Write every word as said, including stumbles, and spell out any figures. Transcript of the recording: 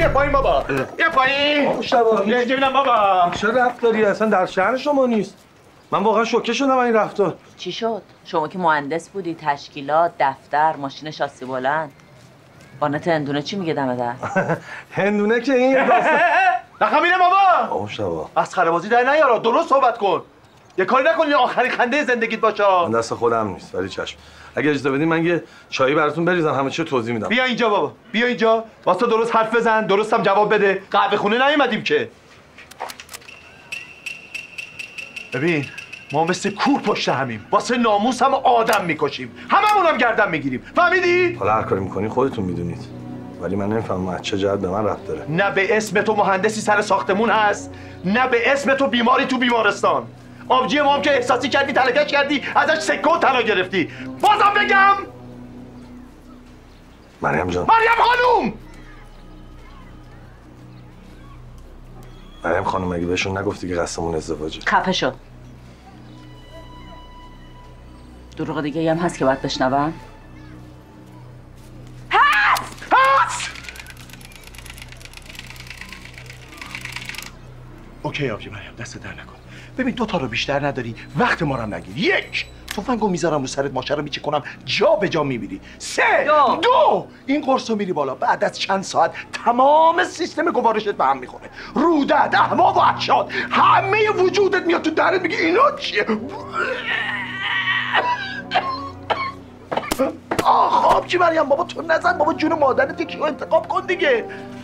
بیا پایین بابا بیا پایین مشتبه بیا اینجا ببینم بابا چه رفتاری اصلا در شأن شما نیست. من واقعا شوکه شدم این رفتار. چی شد؟ شما که مهندس بودی، تشکیلات، دفتر، ماشین شاسی بلند. بانت هندونه چی میگه دم در؟ هندونه که این داستان. رقم اینه بابا. مشتبه مسخره بازی در نیارا، درست صحبت کن. یه کاری نکنی آخرین خنده زندگیت باشه. من دست خودم نیست ولی چشم. اگه اجازه بدین من یه چایی براتون بریزم، همه چی توضیح میدم. بیا اینجا بابا، بیا اینجا. واسه درست حرف بزن، درستم جواب بده. قهوه خونه نیومدیم که. ببین ما مثل کور پشت همیم، واسه ناموس هم آدم میکشیم، هممون هم گردن میگیریم، فهمیدی؟ حالا هر کاری میکنین خودتون میدونید، ولی من نمیفهمم از چه جهت به من ربط داره. نه به اسم تو مهندسی سر ساختمون هست، نه به اسم تو بیماری تو بیمارستان. آبجی ما هم که احساسی کردی تلکش کردی، ازش سکه و طلا گرفتی. بازم بگم مریم جان. مریم خانوم مریم خانوم مگه بهشون نگفتی که قصدمون ازدواجه؟ خفه شو. دروغ دیگه هم هست که باید بشنوم؟ هست هست اوکی آبجی مریم دست در نکن. ببین دو تا رو بیشتر نداری، وقت ما رو هم نگیر. یک تفنگو میذارم رو سرت، ماشه رو میچکنم جا به جا میمیری. سه دو, دو. این قرص رو میری بالا، بعد از چند ساعت تمام سیستم گوارشت به هم میخوره. رودت، احما و احشاد، همه وجودت میاد تو درت، میگی اینا چیه؟ آخ آبجی مریم بابا تو نزن بابا، جون مادرت یکی رو انتخاب کن دیگه.